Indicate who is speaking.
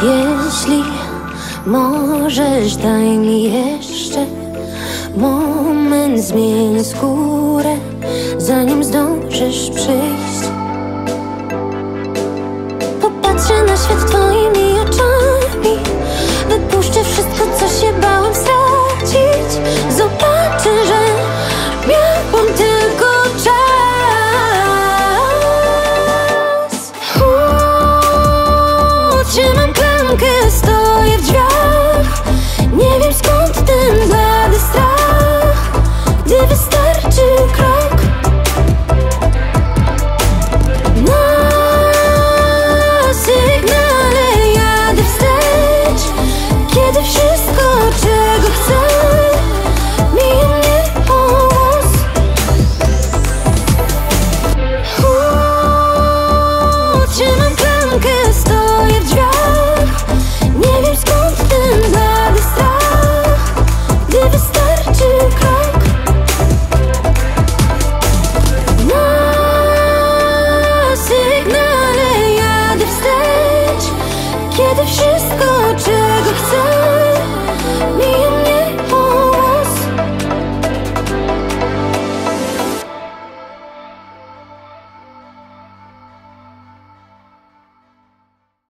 Speaker 1: Jeśli możesz, daj mi jeszcze moment, zmień skórę, zanim zdążysz przyjść. Popatrzę na świat twoimi oczami, wypuszczę wszystko, co się bałam stracić. Zobaczę, że miałam tylko czas. Trzymam klamkę, stoję w drzwiach. Nie wiem, skąd ten blady strach, gdy wystarczy krok. Na sygnale jadę wstecz, kiedy wszystko, czego chcę, mija mnie o włos. Trzymam klamkę, stoję w drzwiach. Nie wiem, skąd ten blady strach, gdy wystarczy krok. Na sygnale jadę wstecz, kiedy wszystko,